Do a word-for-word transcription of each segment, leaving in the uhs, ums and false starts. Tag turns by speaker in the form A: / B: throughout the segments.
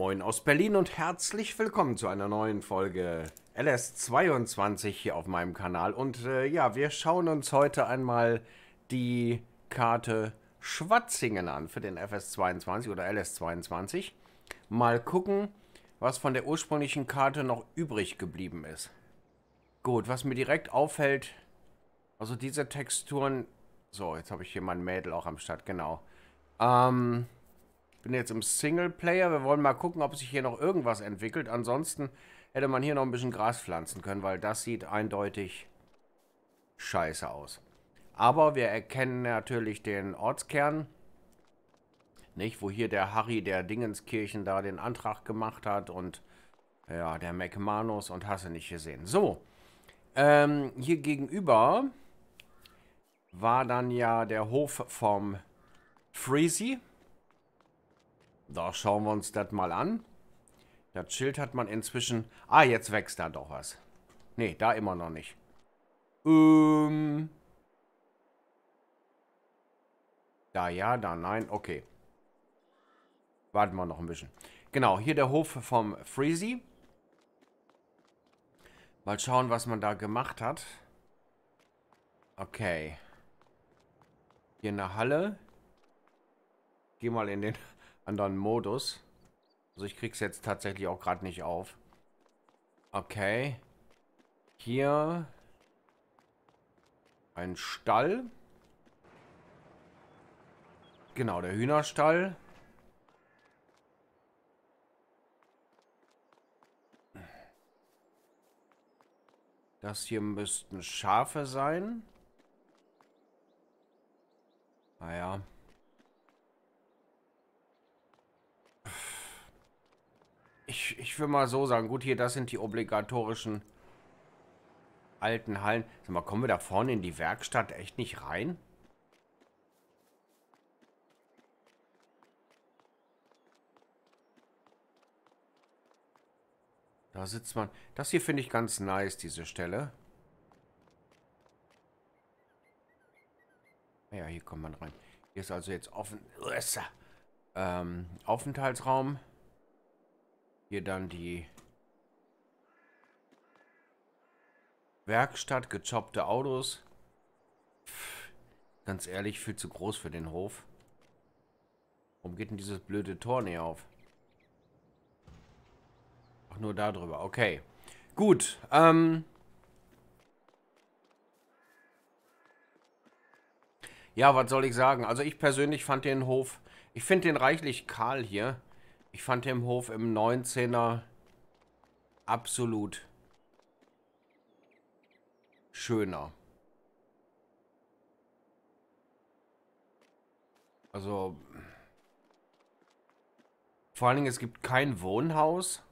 A: Moin aus Berlin und herzlich willkommen zu einer neuen Folge L S zweiundzwanzig hier auf meinem Kanal. Und äh, ja, wir schauen uns heute einmal die Karte Schwatzingen an für den F S zweiundzwanzig oder L S zweiundzwanzig. Mal gucken, was von der ursprünglichen Karte noch übrig geblieben ist. Gut, was mir direkt auffällt, also diese Texturen... So, jetzt habe ich hier mein Mädel auch am Start, genau. Ähm... Ich bin jetzt im Singleplayer. Wir wollen mal gucken, ob sich hier noch irgendwas entwickelt. Ansonsten hätte man hier noch ein bisschen Gras pflanzen können, weil das sieht eindeutig scheiße aus. Aber wir erkennen natürlich den Ortskern. Nicht, wo hier der Harry der Dingenskirchen da den Antrag gemacht hat und ja, der McManus und hast du nicht gesehen. So, ähm, hier gegenüber war dann ja der Hof vom Freezy. Da schauen wir uns das mal an. Das Schild hat man inzwischen... Ah, jetzt wächst da doch was. Nee, da immer noch nicht. Ähm... Da ja, da nein. Okay. Warten wir noch ein bisschen. Genau, hier der Hof vom Freezy. Mal schauen, was man da gemacht hat. Okay. Hier eine Halle. Geh mal in den anderen Modus. Also ich krieg's jetzt tatsächlich auch gerade nicht auf. Okay. Hier ein Stall. Genau, der Hühnerstall. Das hier müssten Schafe sein. Naja. Ich, ich will mal so sagen, gut, hier, das sind die obligatorischen alten Hallen. Sag mal, kommen wir da vorne in die Werkstatt echt nicht rein? Da sitzt man. Das hier finde ich ganz nice, diese Stelle. Ja, hier kommt man rein. Hier ist also jetzt offen. Ähm, Aufenthaltsraum. Hier dann die Werkstatt, gechoppte Autos. Pff, ganz ehrlich, viel zu groß für den Hof. Warum geht denn dieses blöde Tor nicht auf? Ach, nur da drüber. Okay. Gut. Ähm ja, was soll ich sagen? Also ich persönlich fand den Hof... Ich finde den reichlich kahl hier. Ich fand den Hof im neunzehner absolut schöner. Also, vor allen Dingen, es gibt kein Wohnhaus.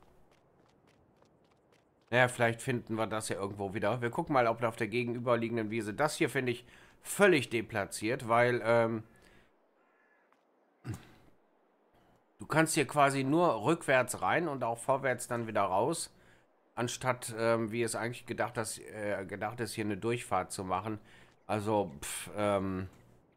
A: Naja, vielleicht finden wir das ja irgendwo wieder. Wir gucken mal, ob auf der gegenüberliegenden Wiese... Das hier finde ich völlig deplatziert, weil, ähm... du kannst hier quasi nur rückwärts rein und auch vorwärts dann wieder raus. Anstatt, ähm, wie es eigentlich gedacht, das, äh, gedacht ist, hier eine Durchfahrt zu machen. Also, pff, ähm...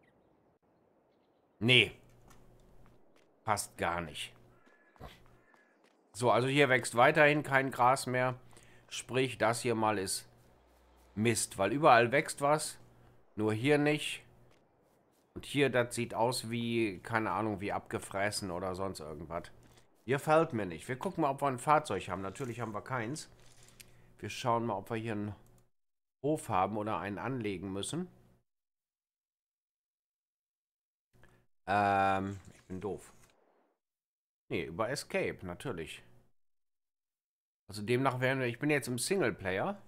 A: nee. Passt gar nicht. So, also hier wächst weiterhin kein Gras mehr. Sprich, das hier mal ist Mist, weil überall wächst was. Nur hier nicht. Und hier, das sieht aus wie, keine Ahnung, wie abgefressen oder sonst irgendwas. Hier fällt mir nicht. Wir gucken mal, ob wir ein Fahrzeug haben. Natürlich haben wir keins. Wir schauen mal, ob wir hier einen Hof haben oder einen anlegen müssen. Ähm, ich bin doof. Nee, über Escape, natürlich. Also demnach wären wir... Ich bin jetzt im Singleplayer.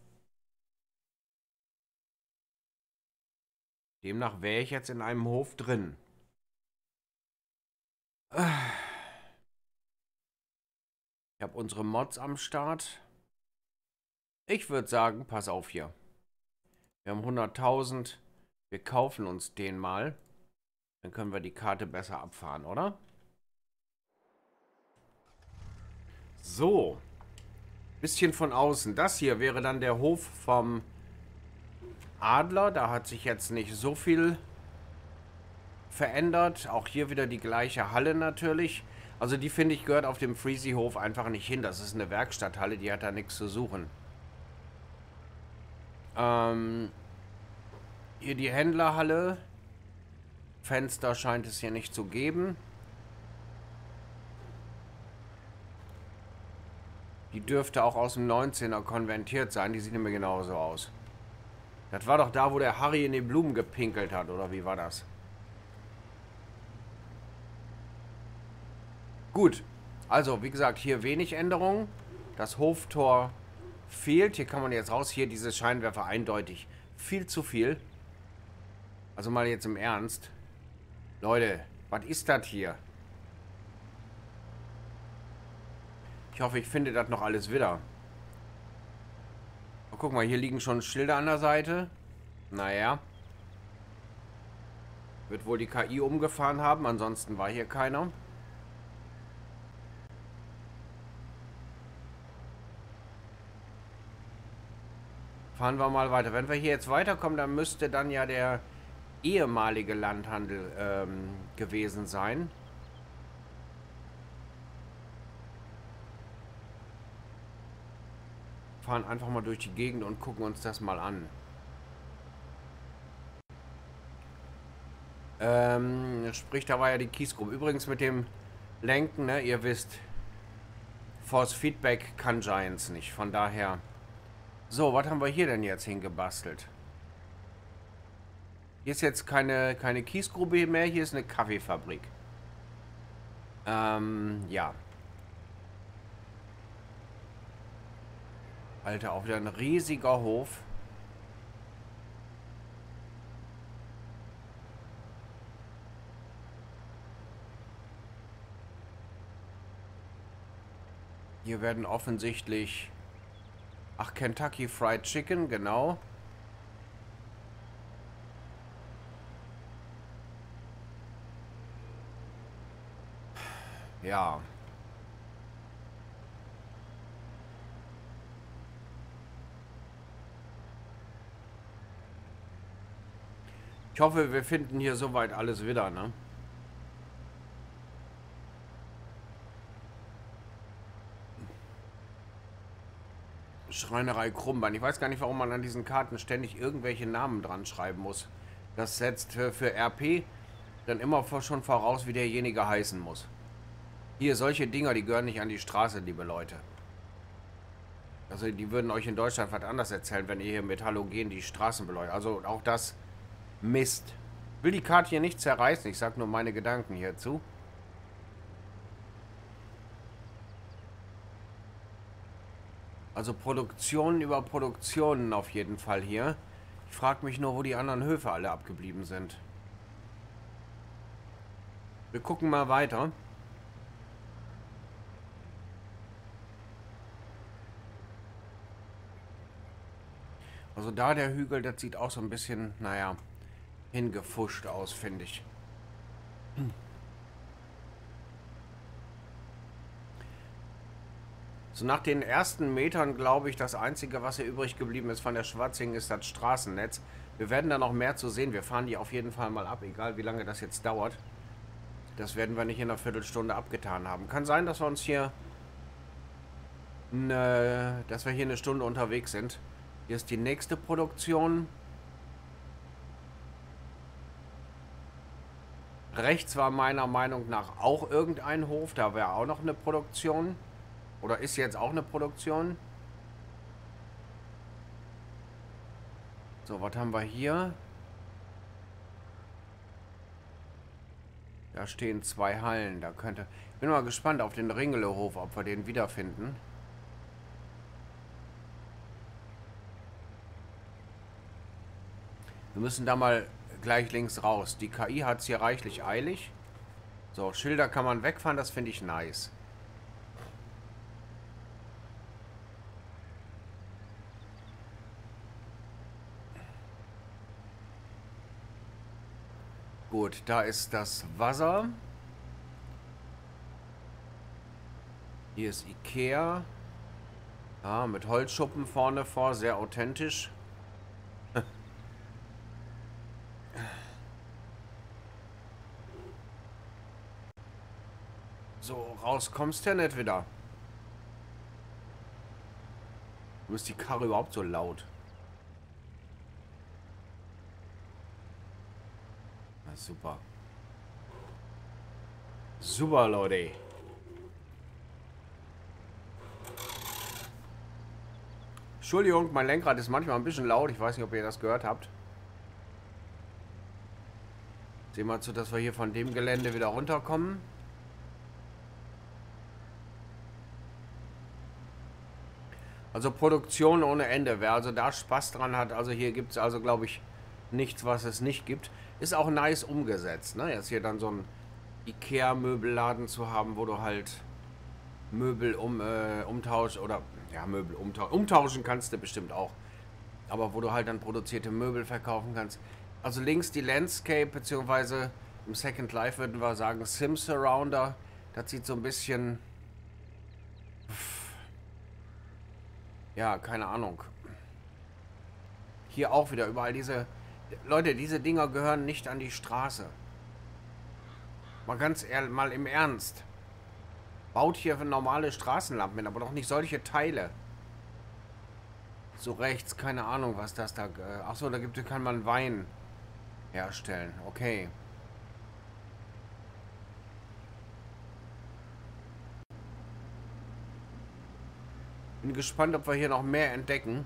A: Demnach wäre ich jetzt in einem Hof drin. Ich habe unsere Mods am Start. Ich würde sagen, pass auf hier. Wir haben hunderttausend. Wir kaufen uns den mal. Dann können wir die Karte besser abfahren, oder? So. Bisschen von außen. Das hier wäre dann der Hof vom Adler. Da hat sich jetzt nicht so viel verändert. Auch hier wieder die gleiche Halle natürlich. Also die, finde ich, gehört auf dem Freezy-Hof einfach nicht hin. Das ist eine Werkstatthalle, die hat da nichts zu suchen. Ähm, hier die Händlerhalle. Fenster scheint es hier nicht zu geben. Die dürfte auch aus dem neunzehner konvertiert sein. Die sieht nämlich genauso aus. Das war doch da, wo der Harry in die Blumen gepinkelt hat, oder wie war das? Gut. Also, wie gesagt, hier wenig Änderungen. Das Hoftor fehlt. Hier kann man jetzt raus. Hier diese Scheinwerfer eindeutig. Viel zu viel. Also mal jetzt im Ernst. Leute, was ist das hier? Ich hoffe, ich finde das noch alles wieder. Oh, guck mal, hier liegen schon Schilder an der Seite. Naja. Wird wohl die K I umgefahren haben. Ansonsten war hier keiner. Fahren wir mal weiter. Wenn wir hier jetzt weiterkommen, dann müsste dann ja der ehemalige Landhandel ähm, gewesen sein. Fahren einfach mal durch die Gegend und gucken uns das mal an. Ähm, sprich, da war ja die Kiesgrube. Übrigens mit dem Lenken, ne, ihr wisst, Force Feedback kann Giants nicht. Von daher. So, was haben wir hier denn jetzt hingebastelt? Hier ist jetzt keine, keine Kiesgrube mehr, hier ist eine Kaffeefabrik. Ähm, ja. Alter, auch wieder ein riesiger Hof. Hier werden offensichtlich... Ach, Kentucky Fried Chicken, genau. Ja. Ich hoffe, wir finden hier soweit alles wieder, ne? Schreinerei Krummbein. Ich weiß gar nicht, warum man an diesen Karten ständig irgendwelche Namen dran schreiben muss. Das setzt für, für R P dann immer schon voraus, wie derjenige heißen muss. Hier, solche Dinger, die gehören nicht an die Straße, liebe Leute. Also die würden euch in Deutschland was anderes erzählen, wenn ihr hier mit Halogen die Straßen beleuchtet. Also auch das Mist. Will die Karte hier nicht zerreißen, ich sag nur meine Gedanken hierzu. Also Produktionen über Produktionen auf jeden Fall hier. Ich frage mich nur, wo die anderen Höfe alle abgeblieben sind. Wir gucken mal weiter. Also da der Hügel, das sieht auch so ein bisschen, naja, hingefuscht aus, finde ich. Hm. So nach den ersten Metern, glaube ich, das Einzige, was hier übrig geblieben ist von der Schwarzing, ist das Straßennetz. Wir werden da noch mehr zu sehen. Wir fahren die auf jeden Fall mal ab, egal wie lange das jetzt dauert. Das werden wir nicht in einer Viertelstunde abgetan haben. Kann sein, dass wir uns hier eine, dass wir hier eine Stunde unterwegs sind. Hier ist die nächste Produktion. Rechts war meiner Meinung nach auch irgendein Hof. Da wäre auch noch eine Produktion. Oder ist jetzt auch eine Produktion. So, was haben wir hier? Da stehen zwei Hallen. Da könnte... Ich bin mal gespannt auf den Ringelehof, ob wir den wiederfinden. Wir müssen da mal gleich links raus. Die K I hat es hier reichlich eilig. So, Schilder kann man wegfahren, das finde ich nice. Gut, da ist das Wasser. Hier ist Ikea. Ah, mit Holzschuppen vorne vor, sehr authentisch. So, Raus kommst du ja nicht wieder. Du ist die Karre überhaupt so laut? Na super. Super, Leute. Entschuldigung, mein Lenkrad ist manchmal ein bisschen laut. Ich weiß nicht, ob ihr das gehört habt. Sehen wir zu, dass wir hier von dem Gelände wieder runterkommen. Also Produktion ohne Ende. Wer also da Spaß dran hat, also hier gibt es also, glaube ich, nichts, was es nicht gibt. Ist auch nice umgesetzt, ne? Jetzt hier dann so ein Ikea-Möbelladen zu haben, wo du halt Möbel um, äh, umtausch oder ja, Möbel umtauschen. Umtauschen kannst du bestimmt auch. Aber wo du halt dann produzierte Möbel verkaufen kannst. Also links die Landscape, beziehungsweise im Second Life würden wir sagen Sim Surrounder. Das sieht so ein bisschen... Ja, keine Ahnung. Hier auch wieder überall diese... Leute, diese Dinger gehören nicht an die Straße. Mal ganz ehrlich, mal im Ernst. Baut hier normale Straßenlampen, aber doch nicht solche Teile. So rechts, keine Ahnung, was das da... Achso, da gibt, kann man Wein herstellen. Okay. Bin gespannt, ob wir hier noch mehr entdecken.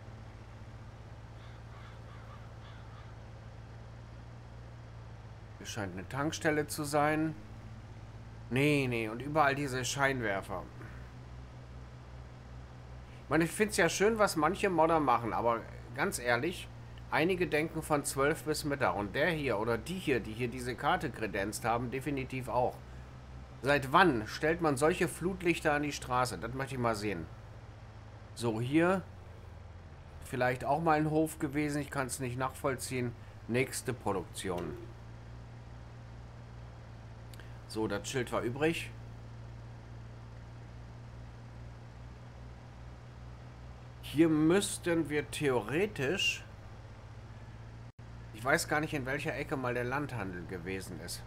A: Hier scheint eine Tankstelle zu sein. Nee, nee, und überall diese Scheinwerfer. Ich meine, ich finde es ja schön, was manche Modder machen, aber ganz ehrlich, einige denken von zwölf bis Mittag. Und der hier oder die hier, die hier diese Karte kredenzt haben, definitiv auch. Seit wann stellt man solche Flutlichter an die Straße? Das möchte ich mal sehen. So, hier vielleicht auch mal ein Hof gewesen. Ich kann es nicht nachvollziehen. Nächste Produktion. So, das Schild war übrig. Hier müssten wir theoretisch... Ich weiß gar nicht, in welcher Ecke mal der Landhandel gewesen ist.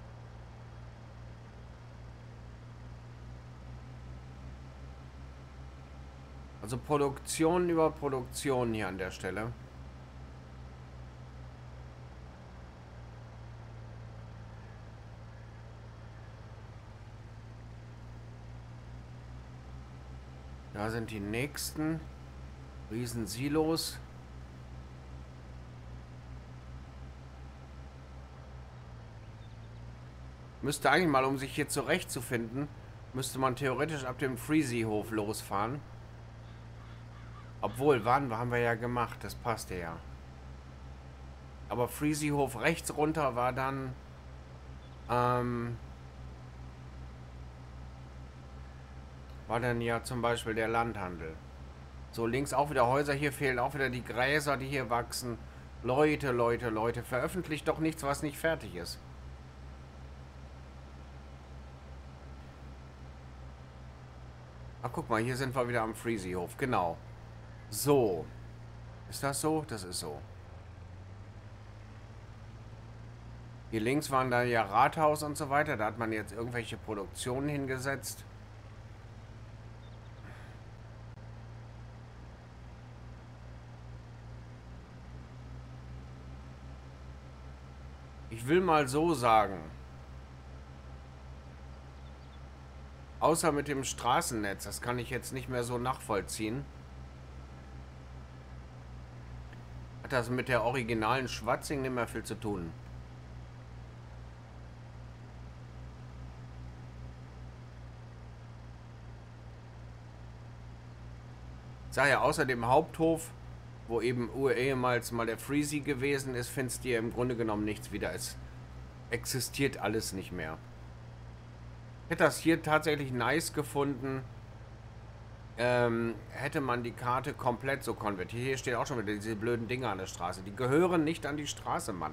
A: Also Produktion über Produktion hier an der Stelle. Da sind die nächsten Riesensilos. Müsste eigentlich mal, um sich hier zurechtzufinden, müsste man theoretisch ab dem Freezy-Hof losfahren. Obwohl, wann haben wir ja gemacht, das passte ja. Aber Freezy-Hof rechts runter war dann ähm, war dann ja zum Beispiel der Landhandel. So, links auch wieder Häuser, hier fehlen auch wieder die Gräser, die hier wachsen. Leute, Leute, Leute, veröffentlicht doch nichts, was nicht fertig ist. Ach, guck mal, hier sind wir wieder am Freezy-Hof, genau. So. Ist das so? Das ist so. Hier links waren da ja Rathaus und so weiter. Da hat man jetzt irgendwelche Produktionen hingesetzt. Ich will mal so sagen. Außer mit dem Straßennetz. Das kann ich jetzt nicht mehr so nachvollziehen. Hat das mit der originalen Schwatzing nicht mehr viel zu tun. Ich sage ja, außer dem Haupthof, wo eben ehemals mal der Freezy gewesen ist, findest du hier im Grunde genommen nichts wieder. Es existiert alles nicht mehr. Ich hätte das hier tatsächlich nice gefunden, ähm, hätte man die Karte komplett so konvertiert. Hier steht auch schon wieder diese blöden Dinger an der Straße. Die gehören nicht an die Straße, Mann.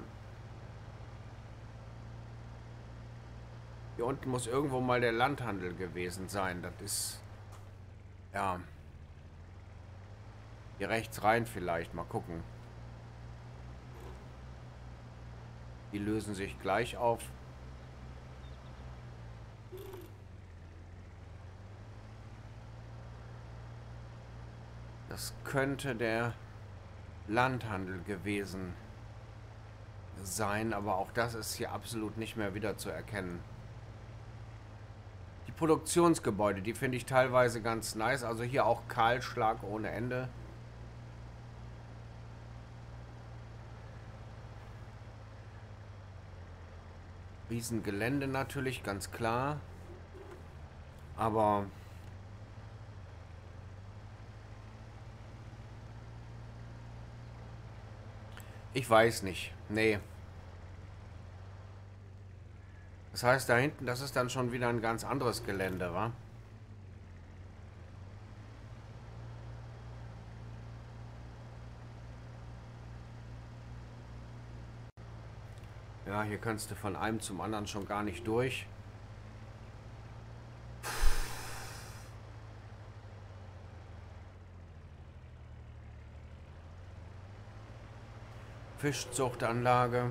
A: Hier unten muss irgendwo mal der Landhandel gewesen sein. Das ist... Ja... Hier rechts rein vielleicht. Mal gucken. Die lösen sich gleich auf. Das könnte der Landhandel gewesen sein, aber auch das ist hier absolut nicht mehr wieder zu erkennen. Die Produktionsgebäude, die finde ich teilweise ganz nice. Also hier auch Kahlschlag ohne Ende. Riesengelände natürlich, ganz klar. Aber ich weiß nicht. Nee. Das heißt, da hinten, das ist dann schon wieder ein ganz anderes Gelände, wa? Ja, hier kannst du von einem zum anderen schon gar nicht durch. Fischzuchtanlage.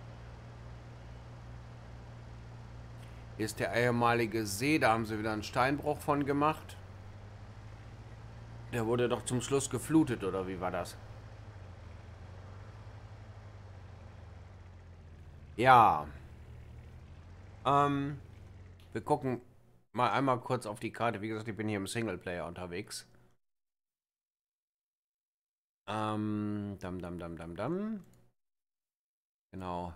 A: Hier ist der ehemalige See, da haben sie wieder einen Steinbruch von gemacht. Der wurde doch zum Schluss geflutet, oder wie war das? Ja. Ähm, wir gucken mal einmal kurz auf die Karte. Wie gesagt, ich bin hier im Singleplayer unterwegs. Ähm, dam, dam, dam, dam, dam. Genau.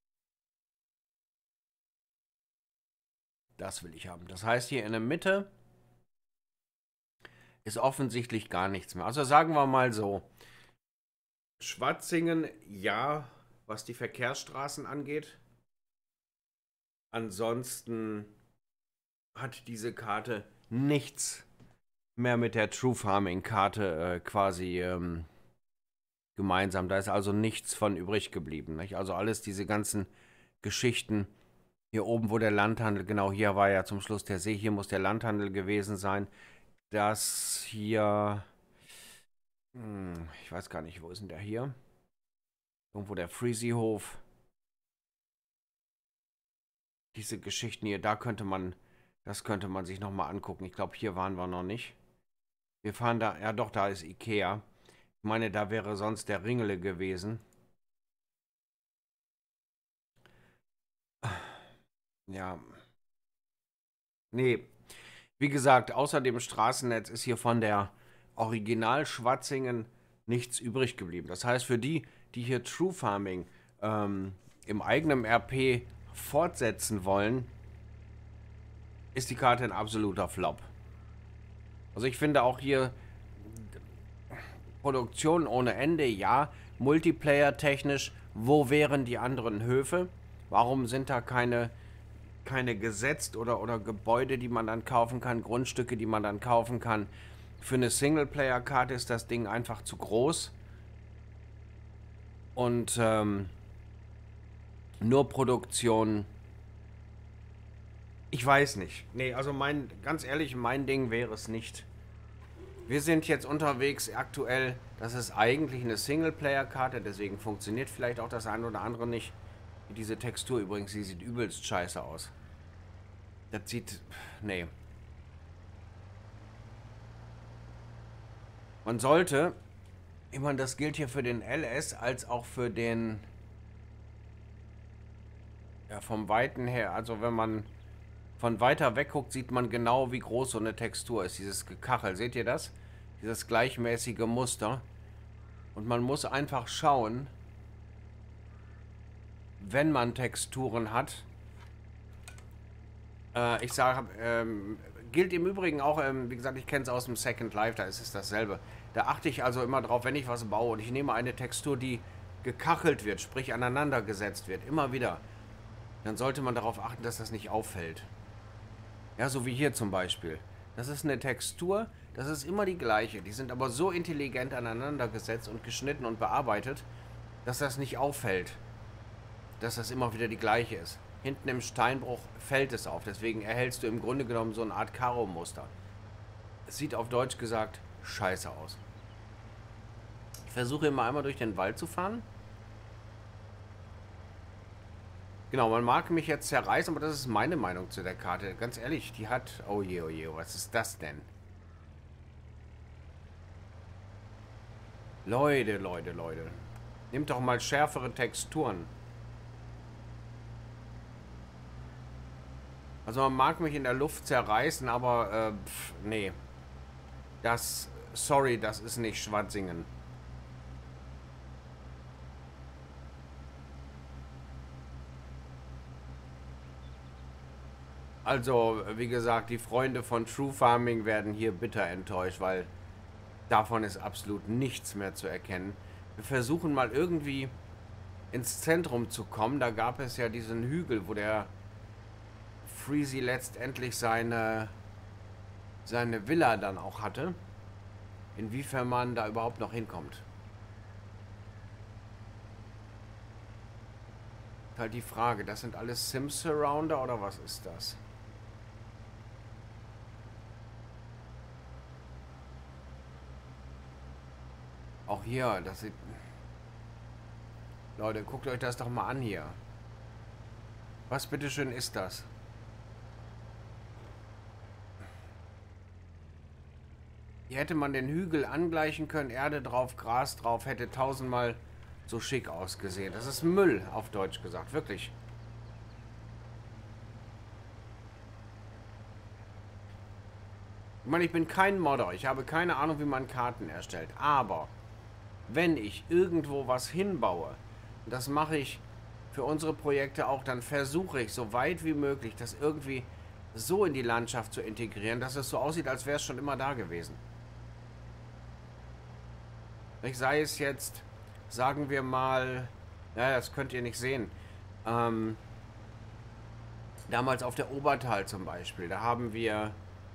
A: Das will ich haben. Das heißt, hier in der Mitte ist offensichtlich gar nichts mehr. Also sagen wir mal so. Schwatzingen, ja, was die Verkehrsstraßen angeht. Ansonsten hat diese Karte nichts mehr mit der True Farming Karte äh, quasi ähm, gemeinsam. Da ist also nichts von übrig geblieben. Nicht? Also alles diese ganzen Geschichten. Hier oben, wo der Landhandel, genau hier war ja zum Schluss der See, hier muss der Landhandel gewesen sein. Das hier, hm, ich weiß gar nicht, wo ist denn der hier? Irgendwo der Freezyhof. Diese Geschichten hier, da könnte man, das könnte man sich nochmal angucken. Ich glaube, hier waren wir noch nicht. Wir fahren da, ja doch, da ist Ikea. Ich meine, da wäre sonst der Ringele gewesen. Ja. Nee. Wie gesagt, außer dem Straßennetz ist hier von der Original Schwatzingen nichts übrig geblieben. Das heißt, für die, die hier True Farming ähm, im eigenen R P fortsetzen wollen, ist die Karte ein absoluter Flop. Also ich finde auch hier Produktion ohne Ende, ja. Multiplayer technisch, wo wären die anderen Höfe? Warum sind da keine, keine gesetzt oder, oder Gebäude, die man dann kaufen kann, Grundstücke, die man dann kaufen kann? Für eine Singleplayer-Karte ist das Ding einfach zu groß. Und ähm, nur Produktion, ich weiß nicht. Nee, also mein, ganz ehrlich, mein Ding wäre es nicht. Wir sind jetzt unterwegs aktuell, das ist eigentlich eine Singleplayer-Karte, deswegen funktioniert vielleicht auch das eine oder andere nicht. Diese Textur übrigens, die sieht übelst scheiße aus. Das sieht, nee. Man sollte, ich meine, das gilt hier für den L S als auch für den, ja, vom Weiten her, also wenn man von weiter weg guckt, sieht man genau, wie groß so eine Textur ist. Dieses Gekachel, seht ihr das? Dieses gleichmäßige Muster. Und man muss einfach schauen, wenn man Texturen hat. Äh, ich sage, ähm, gilt im Übrigen auch, ähm, wie gesagt, ich kenne es aus dem Second Life, da ist es dasselbe. Da achte ich also immer drauf, wenn ich was baue und ich nehme eine Textur, die gekachelt wird, sprich aneinander gesetzt wird, immer wieder, dann sollte man darauf achten, dass das nicht auffällt. Ja, so wie hier zum Beispiel. Das ist eine Textur, das ist immer die gleiche. Die sind aber so intelligent aneinander gesetzt und geschnitten und bearbeitet, dass das nicht auffällt. Dass das immer wieder die gleiche ist. Hinten im Steinbruch fällt es auf. Deswegen erhältst du im Grunde genommen so eine Art Karo-Muster. Es sieht auf Deutsch gesagt scheiße aus. Ich versuche immer einmal durch den Wald zu fahren. Genau, man mag mich jetzt zerreißen, aber das ist meine Meinung zu der Karte. Ganz ehrlich, die hat... Oh je, oh je, was ist das denn? Leute, Leute, Leute. Nehmt doch mal schärfere Texturen. Also man mag mich in der Luft zerreißen, aber äh, pf, nee. Das, sorry, das ist nicht Schwatzingen. Also, wie gesagt, die Freunde von True Farming werden hier bitter enttäuscht, weil davon ist absolut nichts mehr zu erkennen. Wir versuchen mal irgendwie ins Zentrum zu kommen. Da gab es ja diesen Hügel, wo der Freezy letztendlich seine, seine Villa dann auch hatte. Inwiefern man da überhaupt noch hinkommt. Ist halt die Frage, das sind alles Sim-Surrounder oder was ist das? Auch hier, das sieht... Leute, guckt euch das doch mal an hier. Was bitteschön ist das? Hier hätte man den Hügel angleichen können, Erde drauf, Gras drauf, hätte tausendmal so schick ausgesehen. Das ist Müll, auf Deutsch gesagt, wirklich. Ich meine, ich bin kein Modder, ich habe keine Ahnung, wie man Karten erstellt, aber wenn ich irgendwo was hinbaue, und das mache ich für unsere Projekte auch, dann versuche ich so weit wie möglich, das irgendwie so in die Landschaft zu integrieren, dass es so aussieht, als wäre es schon immer da gewesen. Ich sei es jetzt, sagen wir mal, ja, das könnt ihr nicht sehen, ähm, damals auf der Obertal zum Beispiel, da haben wir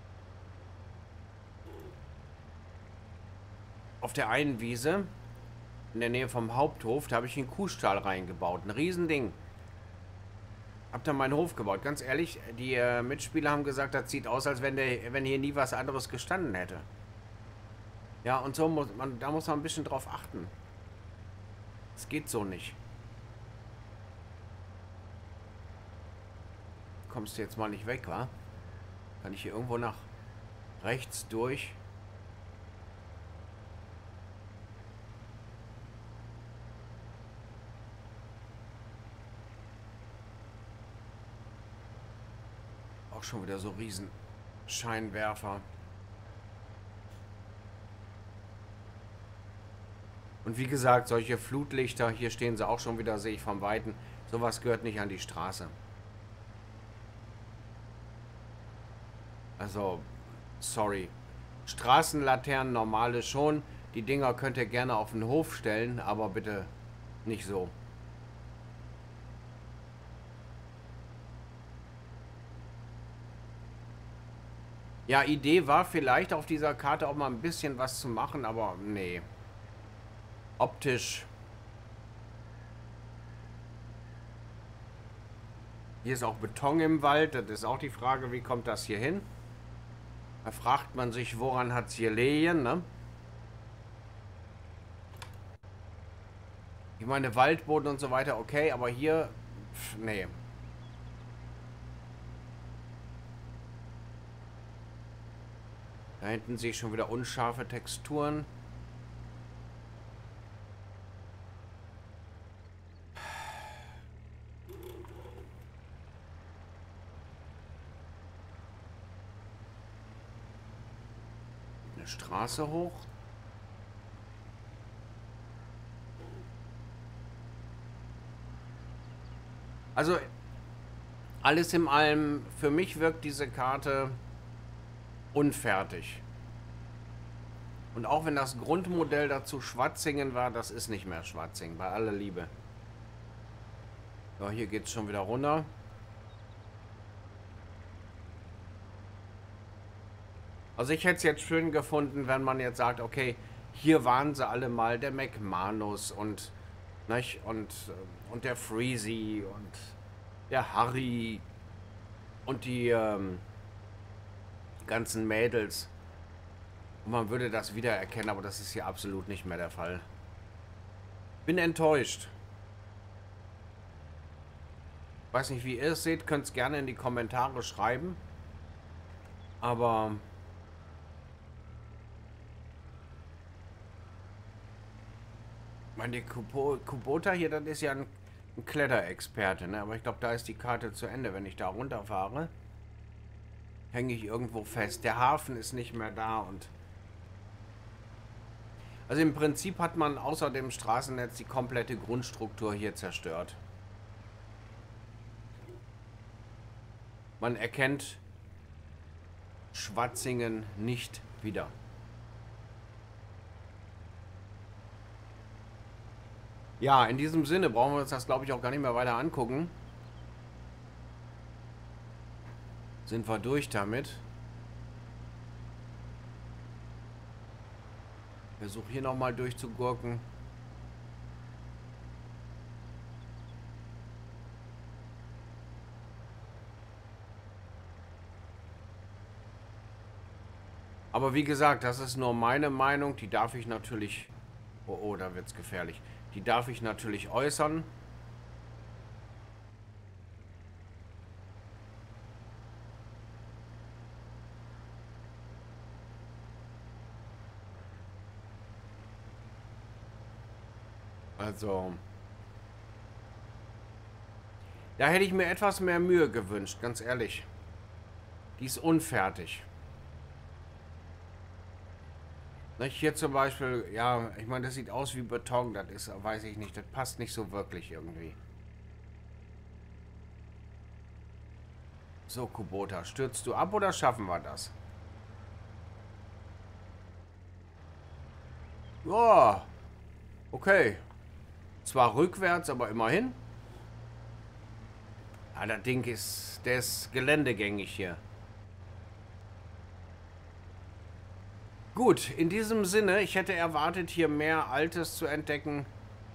A: auf der einen Wiese, in der Nähe vom Haupthof, da habe ich einen Kuhstall reingebaut, ein Riesending. Hab dann meinen Hof gebaut, ganz ehrlich, die äh, Mitspieler haben gesagt, das sieht aus, als wenn, der, wenn hier nie was anderes gestanden hätte. Ja, und so muss man, da muss man ein bisschen drauf achten. Es geht so nicht. Kommst du jetzt mal nicht weg, wa? Kann ich hier irgendwo nach rechts durch? Auch schon wieder so riesen Scheinwerfer. Und wie gesagt, solche Flutlichter, hier stehen sie auch schon wieder, sehe ich vom Weiten. Sowas gehört nicht an die Straße. Also, sorry. Straßenlaternen, normale schon. Die Dinger könnt ihr gerne auf den Hof stellen, aber bitte nicht so. Ja, Idee war vielleicht auf dieser Karte auch mal ein bisschen was zu machen, aber nee. Optisch. Hier ist auch Beton im Wald. Das ist auch die Frage, wie kommt das hier hin? Da fragt man sich, woran hat es hier gelegen, ne? Ich meine, Waldboden und so weiter, okay, aber hier, pf, nee. Da hinten sehe ich schon wieder unscharfe Texturen. Eine Straße hoch. Also, alles in allem, für mich wirkt diese Karte unfertig. Und auch wenn das Grundmodell dazu Schwatzingen war, das ist nicht mehr Schwatzingen, bei aller Liebe. So, hier geht es schon wieder runter. Also ich hätte es jetzt schön gefunden, wenn man jetzt sagt, okay, hier waren sie alle mal, der McManus und, nicht, und, und der Freezy und der Harry und die ähm, ganzen Mädels. Und man würde das wiedererkennen, aber das ist hier absolut nicht mehr der Fall. Bin enttäuscht. Weiß nicht, wie ihr es seht, könnt es gerne in die Kommentare schreiben. Aber Ich meine, der Kubo Kubota hier, das ist ja ein, ein Kletterexperte, ne? Aber ich glaube, da ist die Karte zu Ende. Wenn ich da runterfahre, hänge ich irgendwo fest. Der Hafen ist nicht mehr da und... Also im Prinzip hat man außer dem Straßennetz die komplette Grundstruktur hier zerstört. Man erkennt Schwatzingen nicht wieder. Ja, in diesem Sinne brauchen wir uns das, glaube ich, auch gar nicht mehr weiter angucken. Sind wir durch damit. Versuche hier nochmal durchzugurken. Aber wie gesagt, das ist nur meine Meinung. Die darf ich natürlich... Oh, oh, da wird es gefährlich. Die darf ich natürlich äußern. Also... Da hätte ich mir etwas mehr Mühe gewünscht, ganz ehrlich. Die ist unfertig. Hier zum Beispiel, ja, ich meine, das sieht aus wie Beton, das ist, weiß ich nicht, das passt nicht so wirklich irgendwie. So, Kubota, stürzt du ab oder schaffen wir das? Ja, okay. Zwar rückwärts, aber immerhin. Ah, das Ding ist, der ist geländegängig hier. Gut, in diesem Sinne, ich hätte erwartet, hier mehr Altes zu entdecken.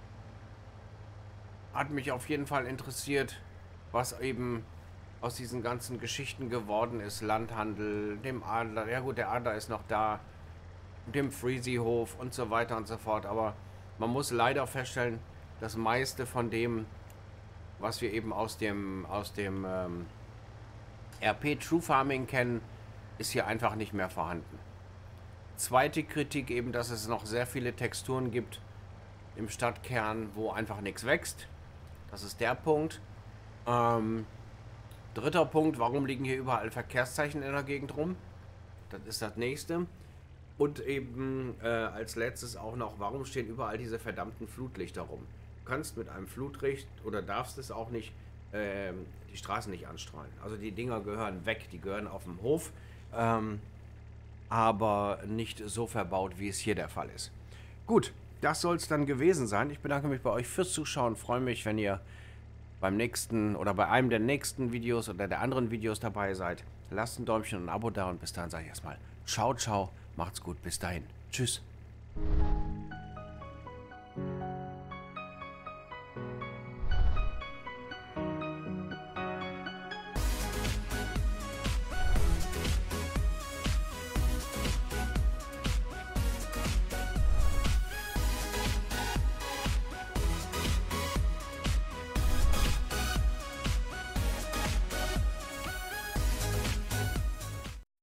A: Hat mich auf jeden Fall interessiert, was eben aus diesen ganzen Geschichten geworden ist. Landhandel, dem Adler, ja gut, der Adler ist noch da, dem Freezy-Hof und so weiter und so fort. Aber man muss leider feststellen, das meiste von dem, was wir eben aus dem, aus dem ähm, R P True Farming kennen, ist hier einfach nicht mehr vorhanden. Zweite Kritik eben, dass es noch sehr viele Texturen gibt im Stadtkern, wo einfach nichts wächst. Das ist der Punkt. Ähm, dritter Punkt, warum liegen hier überall Verkehrszeichen in der Gegend rum? Das ist das nächste. Und eben äh, als letztes auch noch, warum stehen überall diese verdammten Flutlichter rum? Du kannst mit einem Flutlicht, oder darfst es auch nicht, äh, die Straßen nicht anstrahlen. Also die Dinger gehören weg, die gehören auf dem Hof. Ähm, aber nicht so verbaut, wie es hier der Fall ist. Gut, das soll es dann gewesen sein. Ich bedanke mich bei euch fürs Zuschauen. Freue mich, wenn ihr beim nächsten oder bei einem der nächsten Videos oder der anderen Videos dabei seid. Lasst ein Däumchen und ein Abo da und bis dahin sage ich erstmal ciao, ciao, macht's gut, bis dahin. Tschüss.